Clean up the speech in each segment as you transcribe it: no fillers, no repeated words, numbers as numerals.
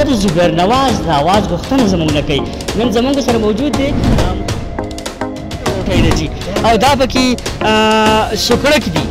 هغه د زبیر نواز د اواز غوښتنه زموږ نه کوي. نن زموږ سره موجود دی روټۍ ده جي او دا پکې سوکړک دي.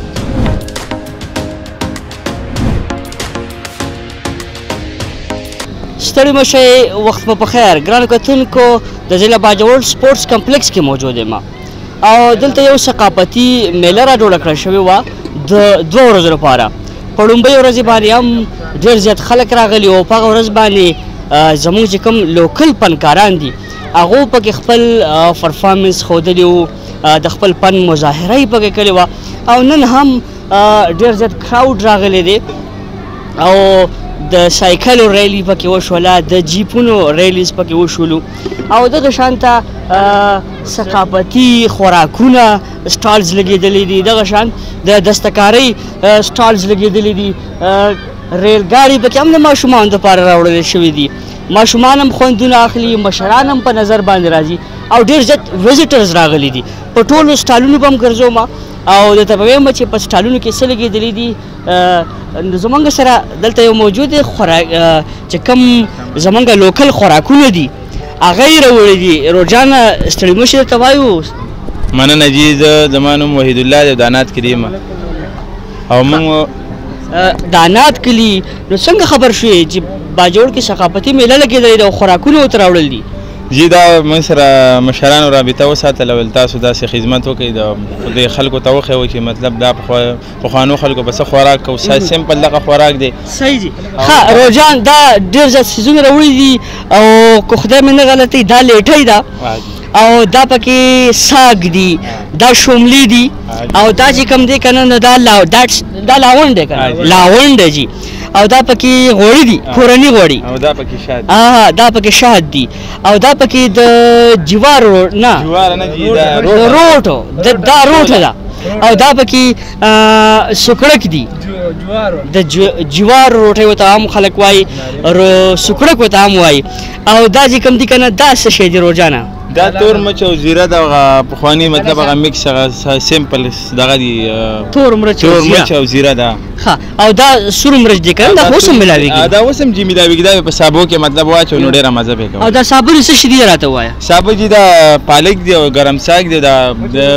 ستړي مه شئ، وخت په خیر. ګرانو کتونکو د ضلع باجوړ سپورټس کمپلیکس کې موجود یم او دلته یو ثقافتي میله را جوړه کړه شوې وه د 2 ورځو لپاره. په لومړۍ ورځې باندې هم ډېر زیات خلک راغلي او په هغه ورځ باندې زموږ چې کوم لوکل فنکاران دي هغو پکې خپل پرفارمنس ښودلی وو، د خپل فن مظاهره یې پکې کړې وه او نن هم ډېر زیات کراوډ راغلی دی او د سایکلو ریلی پکې وشوله، د جیپونو ریلیز پکې وشولو او دغه شانته ثقافتي خوراکونه سټالز لګېدلي دي، دغه شان د دستکارۍ سټالز لګېدلي دي، ریل ګاډي پکې هم د ماشومانو دپاره راوړل شوي دي. ماشومان هم خوندونه اخلي، مشران هم په نظر باندې راځي او ډېر زیات وزټرز راغلي دي. په ټولو سټالونو به هم ګرځوم او درته به وایم چې په سټالونو کې څه لګېدلي دي. زموږ سره دلته یو موجود دی چې کوم زموږ لوکل خوراکونه دي هغه یې راوړي دي. روجانه ستړي مه شي درته وایو. مننه جي، زما نوم وحید الله دی، دانات کلي یم او موږ دانات کلي. نو څنګه خبر شوې چې باجوړ کې ثقافتي میله لګېدلې ده او خوراکونه ورته راوړل دي؟ جی دا موږ سره مشرانو رابطه وساتله، ول تاسو داسې خدمت وکړئ د خلکو ته وښیو چې مطلب دا پخوانو خلکو به څه خوراک کوو، سمپل دغه خوراک دی. صحیح دي. ښه روجان دا ډېر زیات څیزونه راوړي دي او که خدای مې نه غلطوي دا لیټۍ ده او دا پکې ساګ دي، دا شوملې دي او دا چې کوم دی که نه نو دا لاونډ دی که نه لاونډ دی جي او دا پکې غوړي دي، کورني غوړي او دا پکې شات دا پکې شات دي او دا پکې د جوار نه روټو دا روټه ده او دا پکې سوکړک دي، د جوار روټۍ ورته هم خلک وایي، سوکړک ورته هم وایي او دا چې کوم دي که نه دا څه شی دي روجانه؟ دا تور مرچ او زیره دغه پخواني مطلب هغه میکس هغه سمپل دغه دي، تور مرچ او زیره ده. ښه او دا سور مرچ دی که نه دا اوس هم میلاویږي؟ دا اوس هم جي میلاویږي، دا په سابو کې مطلب واچو نو ډېره مزه پې کوي. او دا صابون څه شي دي راته ووایه؟ صابون جي دا پالک دی او ګرم ساګ دی، دا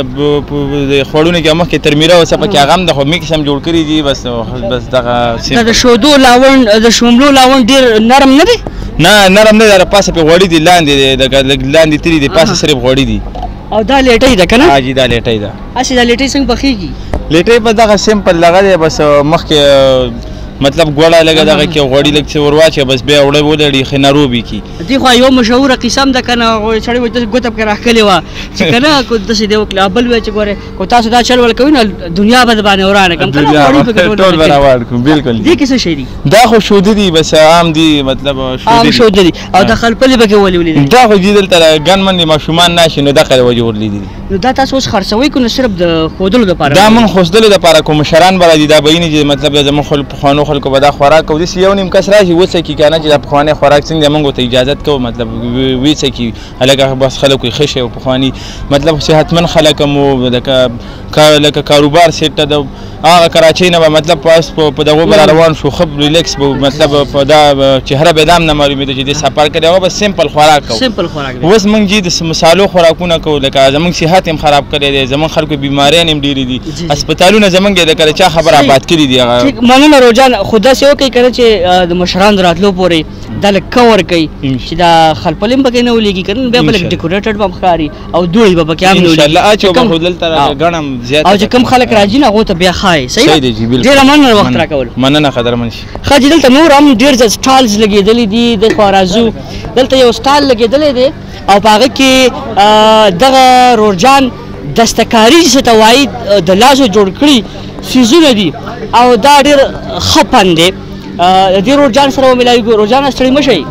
د خوړونو کې مخکې ترمیره اوسه پکې هغه هم د میکس هم جوړ کړي دي. بس دغه دا د شودو لاونډ د شوملو لاونډ ډېر نرم نه دی؟ نه نرم نه دی، د پاسه پې غوړي دي، لاندې تري دي، پاسه صرف غوړي دي. او دا لیټۍ ده که نه؟ جی دا لیټۍ ده. هسې دا لیټۍ څنګه پخېږي؟ لیټۍ په دغه سمپل دغه دی، بس مخکې مطلب ګوړه لګه دغه کې غوړي لږ څه ور واچوي، بس بیا وړه ولړي ښه نروبي کي. دې خوا یو مشهوره قصه هم ده که نه، سړی وایي داسې ګوته پکې راښکلې وه چې که نه داسې دی وکړه. بل وایي چې ګورې که تاسو دا چل ول کوئ نو دنیا به د باندې ورانه کړم، ټول به راوړ کړم. بالکل دې کې څه شی دي؟ دا خو شوده دي، بس عام دي، مطلب عام شوده دي او د خلپلې پکې ولې ولیدلې؟ دا خو جي دلته ګنمن دي، ماشومان ناشي نو دغه وجې ورلیدلي. نو دا تاسو اوس خرڅوئ که نو صرف د ښودلو دپاره؟ دا موږ ښودلو دپاره کوم مشران به راځي دا به ویني چې مطلب زموږ پخوانو خلکو به دا خوراک کوو. داسې یو نیم کس راشي وڅکي که نه چې دا پخوانی خوراک څنګه دی، موږ ورته اجازت کوو مطلب وڅکي هلکه بس خلک وایي ښه شی او پخواني مطلب صحتمند خلک هم وو، لکه کاروبار سیټ ته د هغه کراچۍ نه به مطلب په دغو به روان شو، ښه ریلیکس به مطلب په دا چهره به دا هم نه معلومېده چې دې سفر کړی، هغه به سمپل خوراک کوو. سمپل خوراک دی. اوس موږ جي د مسالو خوراکونه کوو، لکه زموږ صحت هم خراب کړی دی، زموږ خلکو بیماریان هم ډېرې دي، هسپتالونه زموږ یې د کله چا خبر آباد کړي دي. هغه مننه روجان. خو داسې وکړئ که نه چې د مشرانو راتلو پورې دا لږ کور کوي چې دا خلپلې هم پکې نه ولېږي که نه، بیا به لږ ډیکوریټډ به هم ښکاري او دوړې به پکې هم نه ولېږي او چې کوم خلک راځي نه هغو ته بیا ښایي. صحیح ده؟ ډېره مننه وخت راکول. مننه قدرمن شي. ښه جي دلته نور هم ډېر زیات سټالز لګېدلي دي. د خوا راځو دلته یو سټال لګېدلی دی او په هغه کې دغه روجان دستکاري چې ته وایي د لاسو جوړ کړي څیزونه دي او دا ډېر ښه فن دی. د دې روجان سره وملاوي. روجانه ستړي مه شئ.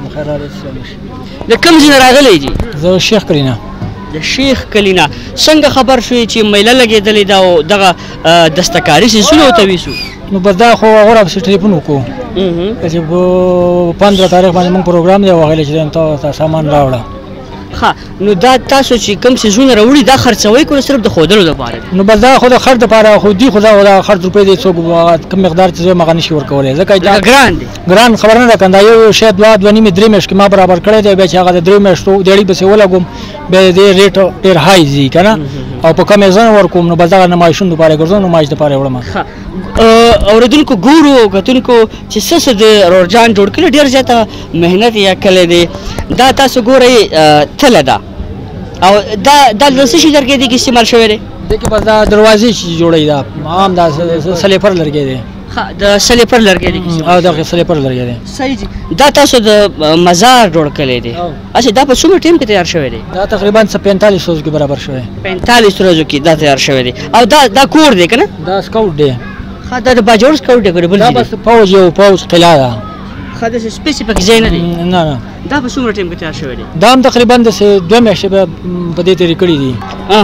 د کوم ځای نه راغلی جي؟ زه شیخ کلي نه. د شیخ کلي نه. څنګه خبر شوې چې میله لګېدلې ده او دغه دستکاري څیزونه ورته ویسو؟ نو بس دا خو هغه راپسې ټلیفون وکړو چې په 15 تاریخ باندې موږ پروګرام دی وغلی چې تا سامان راوړه ښه نو دا تاسو چې کوم څیزونه راوړي دا خرڅوئ که صرف د ښودلو دپاره نو بس دا خو د خرڅ دپاره خو دي خو دا خرڅ روپۍ دی څوک کم مقدار چې هغه نشي ورکولی ځکه دا ګران دی ګران خبره نه ده که دا یو شی دوه نیمې درې میاشتې کې ما برابر کړی دی بیا چې هغه د 3 میاشتو دیړۍ پسې ولګوم بیا د دې ریټ ډېر های ځي که نه او په کم یې ځان ورکوم نو بس دغه نمایشونو دپاره یې ګرځوم نمایش دپاره یې وړم اورېدونکو ګورو او کتونکو چې څه د روړجان جوړ کړي ډېر زیاته محنت یې کړی دی دا تاسو ګورئ تله ده او دا د څه شي لرګی دی کې استعمال شوی دی دې کې بس دا دروازې چې جوړوي دا عام دا سلیپر لرګی دی د سلیپر لرګی دی او دغه سلیپر لرګی دی صحیح دي دا تاسو د مزار جوړ کړی دی اچھا دا په څومره ټیم کې تیار شوی دی دا تقریبا 45 ورځو کې برابر شوی 45 ورځو کې دا تیار شوی دی او دا کور دی که نه دا سکاوټ دی ښه دا د باجوړ سکاوټ دی که د بل دا بس پوځ یو پوځ قلعه ده ښه داسې سپیسیفیک ځای نه دی نه دا په څومره ټیم کې تیار شوی دی دا هم تقریبا داسې 2 میاشتې به په دې تېرې کړي دي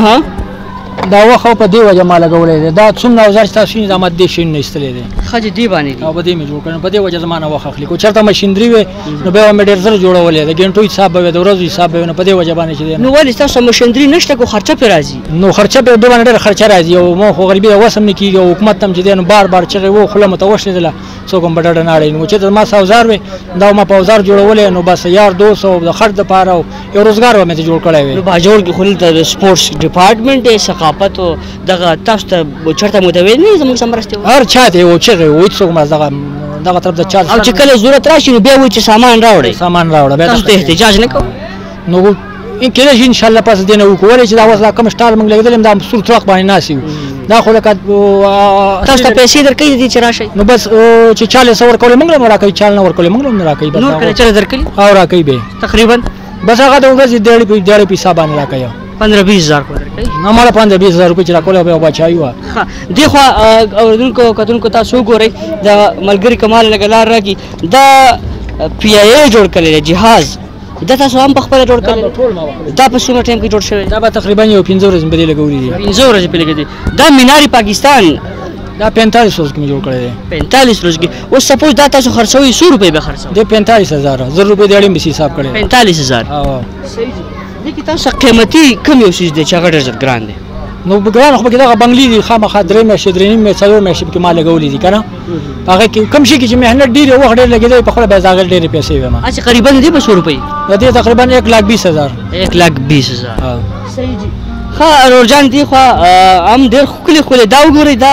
دا وخت په دې وجه ما لګولی دی دا څومره اوزار چې تاسو وینئ دا ما دې شیانو نه ایستلی دی ښه چې دې باندې دي او په دې مې جوړ کړی په دې وجه زما نه وخت اخلي که چېرته مشینري وې نو بیا به مې ډېر زر جوړولی د ګنټو حساب به وي د ورځو حساب به وي نو په دې وجه باندې چې دی نو ولې ستاسو مشندري نشته که خرچه پرې راځي نو خرچه پرې دې باندې ډېره خرچه راځي او ما خو غریبي د وس هم نه کېږي او حکومت هم چې دی نو بار بار چغې و خوله مې ته وشلېدله څوک هم په ډډه نه اړوي نو چېرته ما څه اوزار وې دا ما په اوزار جوړولی نو بس یار دوست او د خرڅ دپاره او یو روزګار به مې ته جوړ کړی وی نو باجوړ کې خو د سپورټس ډپارټمنټ دی ثقافت او دغه تاسو ته چېرته متوجه نه یې زموږ سره مرستې هر چا ته یو چغې و هېڅ څوک دغه طرف د چا او چې کله ضرورت راشي نو بیا وایي چې سامان راوړئ سامان راوړه بیا تاسو ته احتجاج نه کوو نو کېدای شي انشاءالله پس دې نه وکړو ولې چې دا اوس دا کوم سټال موږ لګېدلی یم دا سور څراغ باندې ناست یو دا خو لکه تاسو ته پیسې درکوي دي چې راشئ نو بس چې چا له څه ورکولی موږ له هم راکوي چا نه ورکولی موږ له هم نه راکوي نور کله چېرې درکوي او راکوي به تقریبا بس هغه د ورځې دیړۍ په حساب باندې راکوي 15-20 هزار خو درکوي نه ماله 15-20 هزار روپۍ چې راکولی بیا بچایي وه ښه دې خوا اورېدونکو کتونکو تاسو وګورئ د ملګري کمال لږه لار راکړي دا پی آی اے جوړ کړی دی جهاز دا تاسو هم په خپله جوړ کړی دا په څومره ټایم کې جوړ شوی دا به تقریبا یو 15 ورځې مې په دې لګولي دي 15 ورځې پې لګېدي دا میناري پاکستان دا 45 ورځو کې مې جوړ کړی دی 45 ورځې کې اوس سپوز دا تاسو خرڅوئ 100 روپۍ به خرڅوئ دی 45,000 زر روپۍ د اړې مې حساب کړی 45,000 صحیح دي دې کې تاسو قیمتي کوم یو څیز دی چې هغه ډېر زیات ګران دی نو ګران خو پکې دغه بنګلي دي خامخا 3 میاشتې 3 نیمې 4 میاشتې پکې ما لګولي دي که نه هغه کې کوم شي کې چې محنت ډېر وخت ډېر لګېدی په خپله بیا د هغې ډېرې پیسې وې ما اچھا قریبا دې په 100 روپۍ د دې تقریبا 1,20,000 1,20,000 صحیح دي ښه روړجان دې خوا هم ډېر ښکلي دا وګورئ دا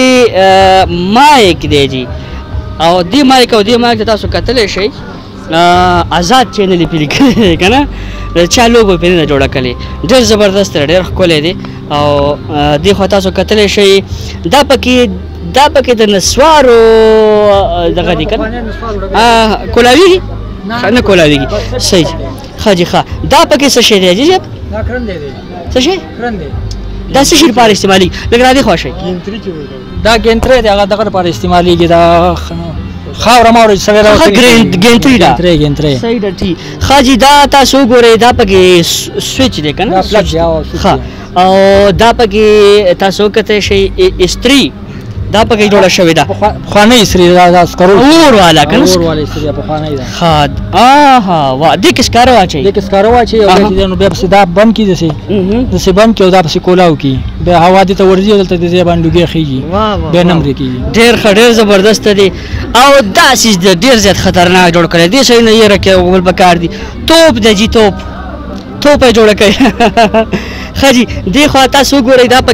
پکې مایک دی جي او دې مایک او دې مایک ته تاسو کتلی شئ آزاد چینل یې پرې لیکلی دی که نه د چا لوګو پرې نه جوړه کړې ډېر زبردست دی ډېر ښکلی دی او دې خوا تاسو کتلی شئ دا پکې د نسوارو دغه دی که نه کولاویږي نه کولاویږي صحیح ښه جي ښه دا پکې څه شی دی جي صاحب دا کرندې دی څه شی کرندې دا څه شي لپاره استعمالېږي لږ را دې خوا شئ دا ګینترې دی هغه دغه لپاره استعمالېږي دا خاوره ماوره چې سړی راوړي ګینتري ده ګینترې صحیح ده ټیک ښه جي دا تاسو وګورئ دا پکې سویچ دی که نه ښه او دا پکې تاسو وکتلی شئ استري دا پکې جوړه شوې ده پخوانۍ استري دا سکرو اور والا که نه اور والا استري پخوانۍ ده ښه وا دې کې سکاره واچوئ دې کې سکاره واچوي او بیا چې دی نو بیا پسې دا بند کړي داسې بند کړي او دا پسې کولاو کړي بیا هوا دې ته ورځي او دلته د دې باندې لوګۍ خېږي بیا نه مرې کېږي ډېر ښه ډېر زبردست دی او دا څیز دی ډېر زیات خطرناک جوړ کړی دې سړي نه یېره کول پکار دي توپ دی جي توپ یې جوړه کړې ښه جي دې خوا تاسو وګورئ دا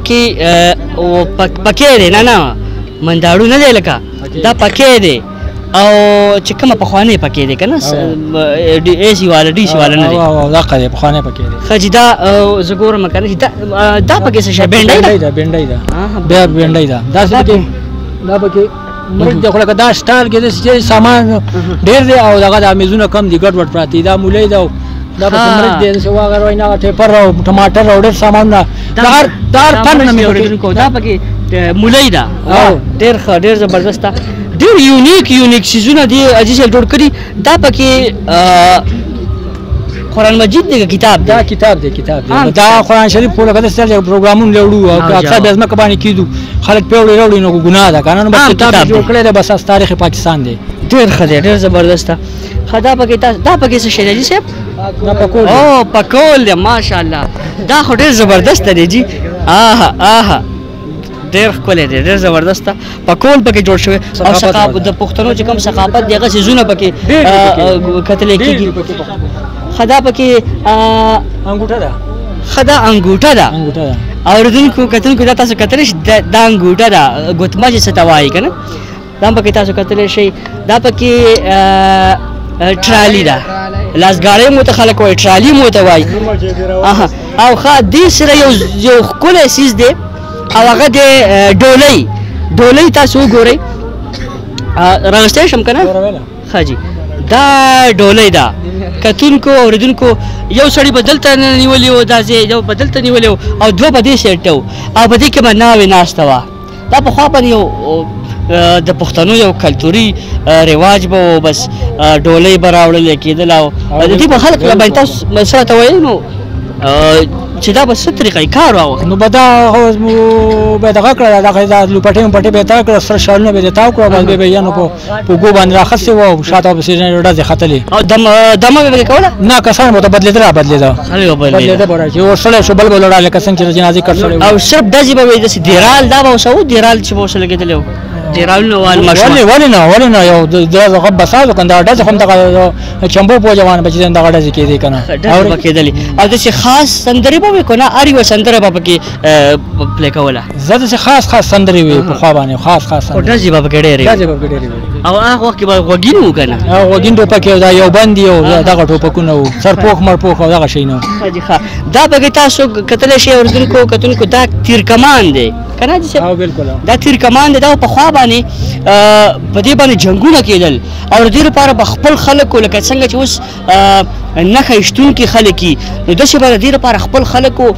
پکې دی نه منداړو نه دی لکه دا پکې دی او چې کومه پخوانۍ پکې دی که نه اے سي والا ډي سي والا نه دی دقه دی پخوانی پکې دی ښه جي دا زه ګورم که نه دا پکې څه شی بینډۍ ده بینډۍ ده بیا بینډۍ ده داسې پکې دا پکې مرچ دی خو لکه دا سټال کې داسې سامان ډېر دی او دغه د میزونه کم دي ګډ وډ پراته دي دا مولی ده دا پکې مرچ دی داسې واغر وایي نه ټیپر او ټماټر او ډېر سامانونه دا هر فن نه مې دا پکې مولی ده ډېر ښه ډېر زبردست ده ډېر یونیک څیزونه دي اجي صاحب جوړ کړي دا پکې قرآن مجید دی کتاب دا کتاب دی دا قرآن شریف خو لکه داسې پروګرامونه لوړو او اکثر بیا ځمکه باندې کېدو خلک پې وړي راوړي نو ګناه ده که نه نو بس کتاب جوړ کړی دی بس تاریخ پاکستان دی ډېر ښه دی ډېر زبردست ښه دا پکې تاسو دا پکې څه شی دی جي صاحب دا پکول او پکول دی ماشاءالله دا خو ډېر زبردست دی جي آها ډېر ښکلی دی ډېر زبردست پکول پکې جوړ شوی او ثقافت د پښتنو چې کوم ثقافت دی هغه څیزونه پکې کتلی کېږي ښه دا پکې انګوټه ده ښه دا انګوټه ده اورېدونکو کتونکو دا تاسو کتلی شئ دا انګوټه ده ګوتمه چې څه ته وایي که نه دا هم پکې تاسو کتلی شئ دا پکې ټرالي ده لاسګاړی مو ته خلک وایي ټرالي مو ته وایي او ښه دې سره یو ښکلی څیز دی او هغه دی ډولۍ تاسو وګورئ راغستی شم که نه ښه جي دا ډولۍ ده کتونکو اورېدونکو یو سړي به دلته نیولې و دا ځای یو به دلته نیولې و او دوه به دې سایډ ته و او په دې کې به ناوې ناسته وه دا پخوا باندې یو د پښتنو یو کلتوري رواج به و بس ډولۍ به راوړلې کېدله او د دې به خلک له باندې تاسو سره ته ویل نو چې دا به څه طریقه کار واغوست نو به دا به دغه کړه دا لوپټې مپټې به یې تا کړه سره شالونه به یې تاو کړه بس به یې یانو په اوږو باندې راخستې وه او شاته به پسې ډزې ختلې او دمه به پکې کوله نه کسان به ته بدلېده بدلېده به چې ورسړی شو بل به لوړه لکه څنګه چې د جنازې کټ سړی او صرف ډزې به وي داسې دیرال دا به اوسه و دیرال چې به اوسه لګېدلی و دیرالونه وال ماشومان ولې نه یو دغه بساز وکړه دا ډزې خو هم دغه چمبو په جوان به چې دغه ډزې کېدې که نه ډزې به کېدلې او داسې خاص سندرې به وي که نه هر یوه سندره به پکې پلی کوله زه داسې خاص سندرې وي پخوا باندې خاص خو ډزې به پکې ډېرې او هغه وخت کې به غوږین وو که نه غوږین ټوپک یو دا یو بند یو دغه ټوپکونه وو سرپوښ مرپوښ او دغه شی نه دا پکې تاسو کتلی شئ اورېدونکو کتونکو دا تیر کمان دی که نه جي صاحب دا تیر کمان دی دا پخوا باندې په دې باندې جنګونه کېدل او د دې لپاره به خپل خلکو لکه څنګه چې اوس نښه ایښتونکي خلک وي نو داسې به د دې لپاره خپل خلکو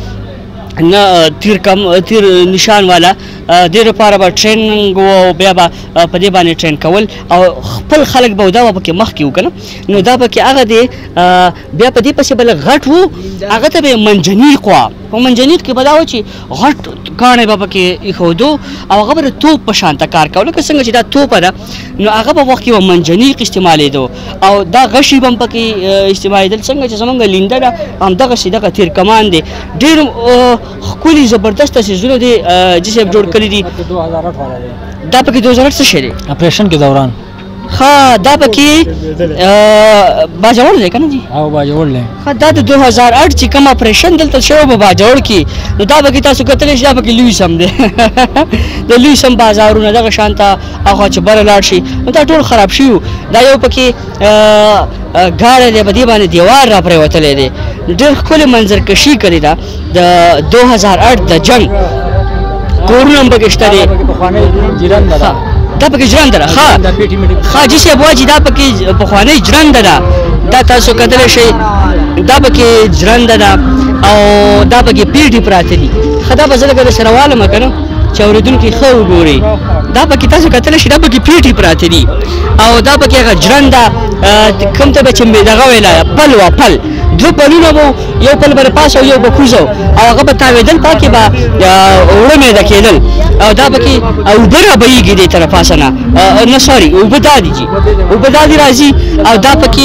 تیر نشان والا دې لپاره به ټریننګ و او بیا به په دې باندې ټرین کول او خپل خلک به دا به پکې مخکې و که نه نو دا پکې هغه دی بیا په دې پسې بل غټ و هغه ته به یې منجنیق وه په منجنیق کې به دا و چې غټ کاڼی به پکې ایښودو او هغه به د توپ په شانته کار کوه لکه څنګه چې دا توپه ده نو هغه په وخت کې به منجنیق استعمالېدو او دا غشي به هم پکې استعمالېدل څنګه چې زمونږ لینده ده همدغسې دغه تیر کمان دی ډېر ښکلي زبردسته څیزونه دي جي صاحب جوړ کړي دي دا پکې 2008 څه شی دی اپریشن کې دوران ښه دا پکې باجوړ دی که نه جي او باجوړ دی ښه دا د 2008 چې کوم اپریشن دلته شوی په باجوړ کې نو دا پکې تاسو کتلی شئ دا پکې لوی سم دی د لوی سم بازارونه دغه شان ته هغه چې بره لاړ شي نو دا ټول خراب شوي دا یو پکې ګاډی دی په دې باندې دیوال را پرېوتلی دی ډېر ښکلې منظرکشي کړې ده د 2008 د جنګ کورونه هم پکې شته دی دا پکې ژرنده ده ښه جي صاحب وایي چې دا پکې پخوانۍ ژرنده ده دا تاسو کتلی شئ دا پکې ژرنده ده او دا پکې پیټې پراته دي ښه دا به زه لږ درسره والم که نه چې اورېدونکي ښه وګورئ دا پکې تاسو کتلی شئ دا پکې پیټې پراته دي او دا پکې هغه ژرنده کوم ته به چې دغه ویله پل وه پل دوه پلونه به یو پل به د پاسه او یو به کوزه او هغه به تاوېدل پاکې به اوړه میده کېدل او دا پکې اوبه رابهېږي دې طرف پاسه نه نه سوري اوبه دا دي جي اوبه دا دي راځي او دا پکې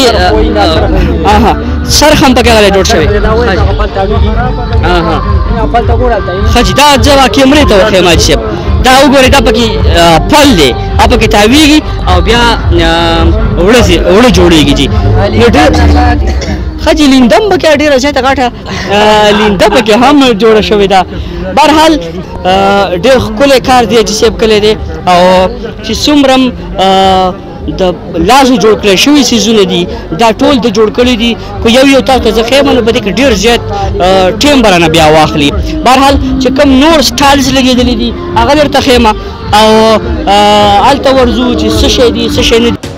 سرخ هم پکې هغه جوړ شوی ښه جي دا زه کیمرې ته وښیم حاجي صاحب دا وګورئ دا پکې پل دی هغه پکې تاوېږي او بیا اوړه جوړېږي جي نو ډېر ښه جي لینده هم پکې ډېره زیاته غټه لینده پکې هم جوړه شوې ده بهرحال ډېر ښکلی کار دی جي صاحب کلی دی او چې څومره هم د لاسو جوړ کړی شوي څیزونه دي دا ټول د جوړ کړي دي خو یو تاسو ته زه ښیم نو په دې کې ډېر زیات ټیم به رانه بیا واخلي بهرحال چې کوم نور سټایلز لګېدلي دي هغه درته ښیم او هلته ورځو چې څه شی دي څه شی نه دي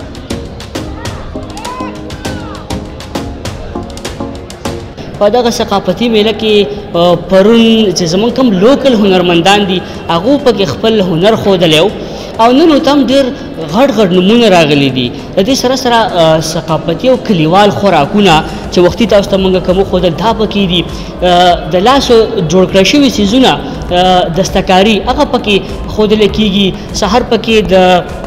په دغه ثقافتي میله کې پرون چې زمونږ کوم لوکل هنرمندان دي هغو پکې خپل هنر ښودلی و او نن ورته هم ډېر غټ نومونه راغلي دي د دې سره سره ثقافتي او کلیوال خوراکونه چې وختي تاسو ته موږ کوم وښودل دا پکې دي د لاسو جوړ کړی شوي څیزونه دستکاري هغه پکې ښودلی کېږي سهار پکې د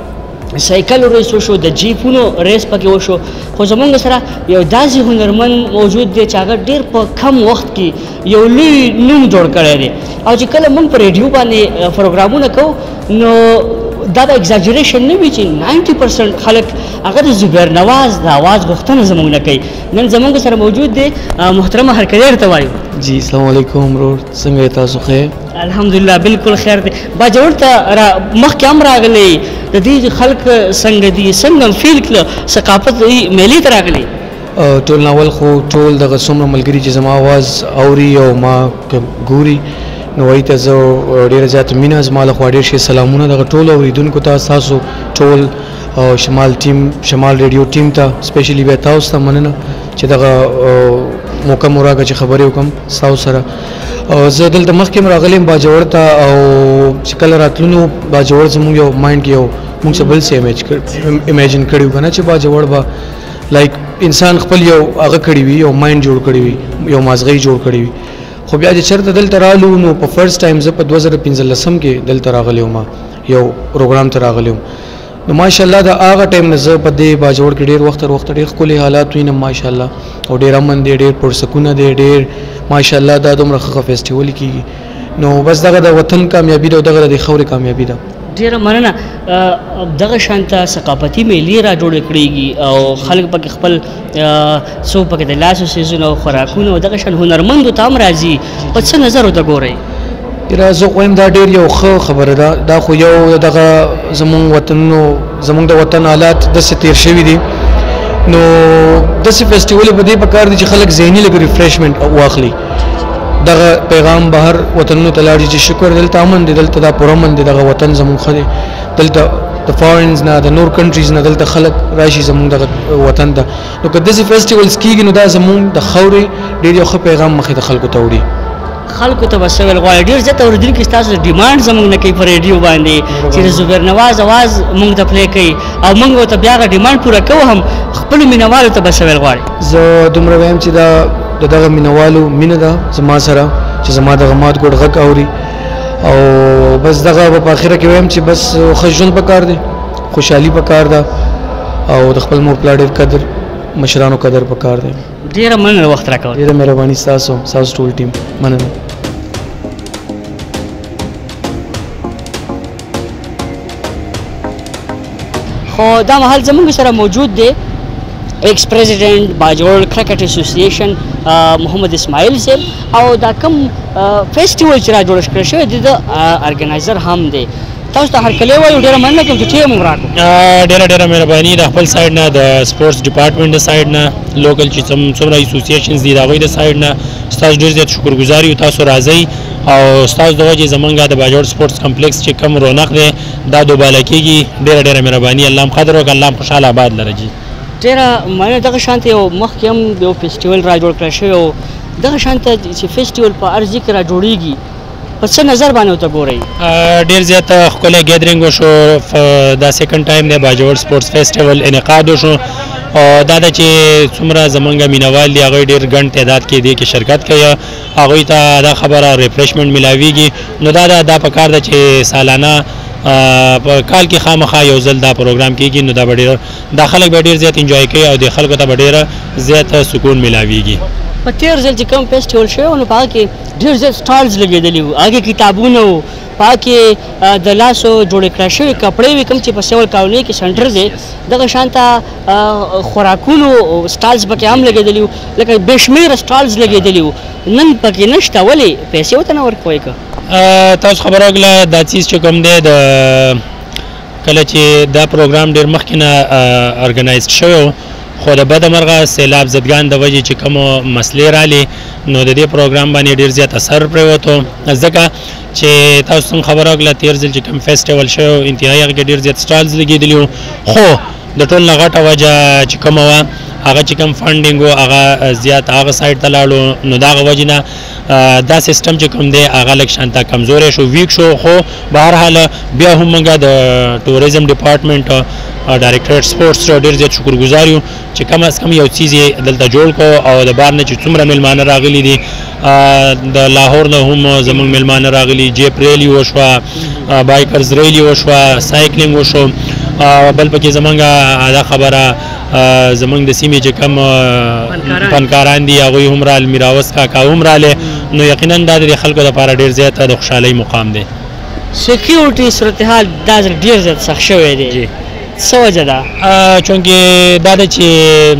سایکل ریس وشو د جیپونو ریس پکې وشو خو زمونږ سره یو داسې هنرمند موجود دی چې هغه ډېر په کم وخت کې یو لوی نوم جوړ کړی دی او چې کله موږ په ریډیو باندې پروګرامونه کوو نو دا به ایگزاجریشن نه وي چې 90% خلک هغه د زبیر نواز د اواز غوښتنه زموږ نه کوي نن زموږ سره موجود دی محترمه هرکلی ورته وایو جی السلام علیکم ورور څنګه تاسو خیر الحمدلله بالکل خیر دی باجوړ ته مخکې هم راغلی د دې خلک څنګه دي څنګه فیل کړه ثقافت میلې ته راغلی ټول ناول خو ټول دغه څومره ملګري چې زما اواز اوري او ما ګوري نو وایي ته زه ډېره زیاته مینه زما له خوا ډېر ښه سلامونه دغه ټولو اورېدونکو ته ستاسو ټول شمال ریډیو ټیم ته سپیشلی بیا تاسو ته مننه چې دغه موقع مو راکړه چې خبرې وکړم ستاسو سره زه دلته مخکې هم راغلی یم باجوړ ته او چې کله راتلو نو باجوړ زموږ یو مایند کې یو موږ څه بل څه امیجن کړي وو که نه چې باجوړ به لایک انسان خپل یو هغه کړی وي یو مایند جوړ کړی وي یو مازغی جوړ کړی وي خو بیا چې چېرته دلته رالو نو په فرست ټایم زه په 2015 کې دلته راغلی وم یو پروګرام ته راغلی وم نو ماشاءالله د هغه ټایم نه زه په دې باجوړ کې ډېر وخت ډېر ښکلي حالات وینم ماشاءالله او ډېر امن دی ډېر پرسکونه دی ډېر ماشاءالله دا دومره ښه فیسټیول کېږي نو بس دغه د وطن کامیابي ده او دغه د خاورې کامیابي ده ډیره مننه دغه شانته ثقافتي میلې را جوړې کړېږي او خلک پکې خپل څو پکې د لاسو څیزونه او خوراکونه او دغه شان هنرمندو ته هم راځي په څه نظر ورته ګورئ یاره زه خو یم دا ډېر یو ښه خبره ده دا خو یو دغه زموږ د وطن حالات داسې تیر شوي دي نو داسې فیسټیول په دې پکار دي چې خلک ذهني لږ ریفریشمنټ واخلي دغه پیغام بهر وطنونو ته لاړ چې شکر دلته امن دی دلته دا پرامن دی دغه وطن زموږ ښه دی دلته د فارنز نه د نور کنټریز نه دلته خلک راشي زموږ دغه وطن ته نو که داسې فیسټیولز کېږي نو دا زموږ د خاورې ډېر یو ښه پیغام مخې ته خلکو ته وړي خلکو ته به څه ویل غواړئ ډېر زیات اورېدونکي ستاسو ډیمانډ زموږ نه کوي په ریډیو باندې چې د زبیر نواز اواز موږ ته پلی کوي او موږ ورته بیا هغه ډیمانډ پوره کوو هم خپلو مینهوالو ته به څه ویل غواړئ زه دومره وایم چې دا د دغه مینهوالو مینه ده زما سره چې زما دغه مات ګوډ غږ اوري او بس دغه به په اخره کې وایم چې بس ښه ژوند پکار دی خوشحالي پکار ده او د خپل مور پلار ډېر قدر مشرانو قدر پکار دی ډېره مننه وخت راکول ډېره مهرباني ستاسو ټول ټیم مننه خو دا مهال زموږ سره موجود دی ایکس پریزیډنټ باجوړ کرکټ اسوسییشن محمد اسماعیل صاحب او دا کوم فیسټیول چې را جوړ کړی شوی دی د ارګنایزر هم دی تاسو ته هرکلی وایو ډېره مننه کوم چې ټیم هم راکړو ډېره مهرباني د خپل سایډ نه د سپورټس ډپارټمنټ د سایډ نه لوکل چې څومره اسوسییشنز دي د هغوی د سایډ نه ستاسو ډېر زیات شکرګزار یو تاسو راځئ او ستاسو د وجې زمونږ د باجوړ سپورټس کمپلیکس چې کوم رونق دی دا دوباله کېږي ډېره مهرباني الله هم قدر وکړه الله هم خوشحاله آباد لره جي ډېره مننه دغه شانته یو مخکې هم یو فیسټیول را جوړ کړی شوی او دغه شانته چې فیسټیول په هر ځای کې را جوړېږي په څه نظر باندې ورته ګورئ ډېر زیات ښکلی ګیدرینګ وشو دا سیکنډ ټایم دی باجوړ سپورټس فیسټیول انعقاد وشو او دا ده چې څومره زمونږ مینوال دي هغوی ډېر ګڼ تعداد کې دې کې شرکت کوي هغوی ته دا خبره ریفریشمنټ میلاویږي نو دا پکار ده چې سالانه په کال کې خامخا یو ځل دا پروګرام کېږي نو دا خلک به ډېر زیات انجوای کوي او د خلکو ته به ډېره زیات سکون میلاویږي په تېر ځل چې کوم فیسټیول شوی و نو په هغه کې ډېر زیات سټالز لګېدلي وو هغې کتابونه وو په هغه کې د لاسو جوړې کړی شوي کپړې وي کوم چې په سیول کالونۍ کې سنټر دی دغه شانته خوراکونو سټالز پکې هم لګېدلي وو لکه بې شمېره سټالز لګېدلي وو نن پکې نشته ولې پیسې ورته نه ورکوئ که تاسو خبره وکړه دا څیز چې کوم دی د کله چې دا پروګرام ډېر مخکې نه ارګنایز شوی خو د بده مرغه سیلاب زدګان د وجې چې کومو مسلې رالې نو د دې پروګرام باندې ډېر زیات اثر پرېوتو ځکه چې تاسو څنګه خبره وکړه تېر ځل چې کوم فیسټیول شوی انتهایي هغه کې ډېر زیات سټالز لګېدلي وو خو د ټول نه غټه وجه چې کومه وه هغه چې کوم فنډینګ و هغه زیات هغه سایډ ته لاړو نو د هغه وجې نه دا سیستم چې کوم دی هغه لږ شانته کمزوری شو ویک شو خو بهرحال بیا هم موږ د ټوریزم ډپارټمنټ ډایرکټریټ سپورټس ډېر زیات شکرګزار یو چې کم از کم یو څیز یې دلته جوړ کړو او د بار نه چې څومره میلمانه راغلي دي د لاهور نه هم زموږ میلمانه راغلي جیپ ریلی وشوه بایکرز ریلی وشوه سایکلینګ وشو بل پکې زمونږ دا خبره زمونږ د سیمې چې کم فنکاران دي هغوی هم رال، میراوس کاکا هم رالی، نو یقینا دا د خلکو لپاره ډېر زیاته د خوشحالۍ مقام دی. سکیورټي صورتحال دا ځل ډېر زیات سخت شوی دی، څه وجه ده؟ چونکې دا ده چې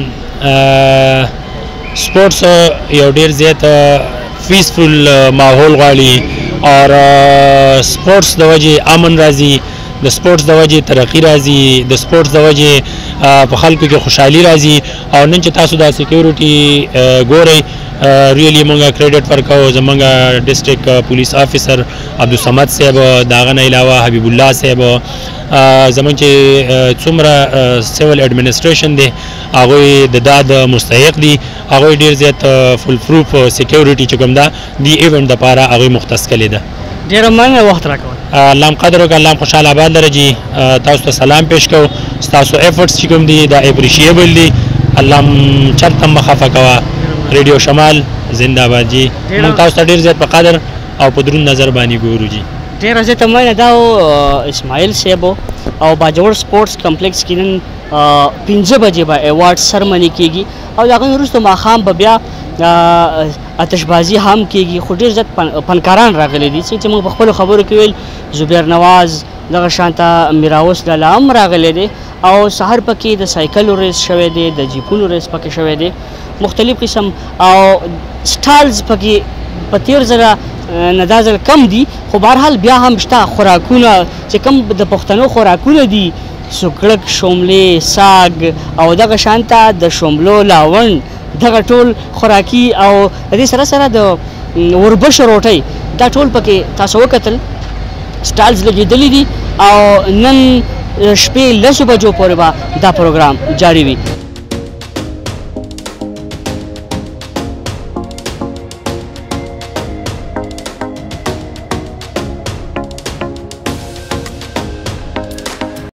سپورټس یو ډېر زیات پیسفل ماحول غواړي اور سپورټس د وجې امن راځي، د سپورټس د وجې ترقي راځي، د سپورټس د وجې په خلکو کې خوشحالي راځي. او نن چې تاسو دا سکیورټي ګورئ ریلی مونږه کریډټ ورکوو زمونږ ډسټرک پولیس افیسر عبدالصمد صاحب، د هغه نه علاوه حبیب الله صاحب، زمونږ چې څومره سیول ایډمنسټریشن دی هغوی د دا د مستحق دي، هغوی ډېر زیات فل پروف سکیورټي چې کوم ده دې ایونټ دپاره هغوی مختص کړې ده. ډېره مننه وخت راکول. الله هم قدر وکړه، الله هم خوشحاله آباد لره جي. تاسو ته سلام پیش کوو، ستاسو ایفرټس چې کوم دي دا اپریشیبل دي، الله هم چرته مه خفه کوه. ریډیو شمال زنده باد جي. موږ تاسو ته ډېر زیات په قدر او په دروند نظر باندې ګورو جي. ډېره زیاته مننه. دا اسماعیل صاحب او باجوړ سپورټس کمپلیکس کې نن 5 بجې به ایوارډ سرمني کېږي او د هغې نه وروسته ماښام به بیا آتشبازي هم کېږي. خو ډېر زیات فنکاران راغلي دي چې موږ په خپلو خبرو کې ویل زبیر نواز، دغه شانته میراوس لالا هم راغلی دی او سهار پکې د سایکلو ریس شوی دی، د جیپونو ریس پکې شوی دی، مختلف قسم او سټالز پکې په تیر ځله نه دا ځل کم دي، خو بهرحال بیا هم شته خوراکونه چې کم د پښتنو خوراکونه دي، سوکړک، شوملې، ساګ او دغه شانته د شوملو لاون، دغه ټول خوراکي او د دې سره سره د وربشو روټۍ دا ټول پکې تاسو وکتل سټالز لګېدلي دي او نن شپې 10 بجو پورې به دا پروګرام جاری وي.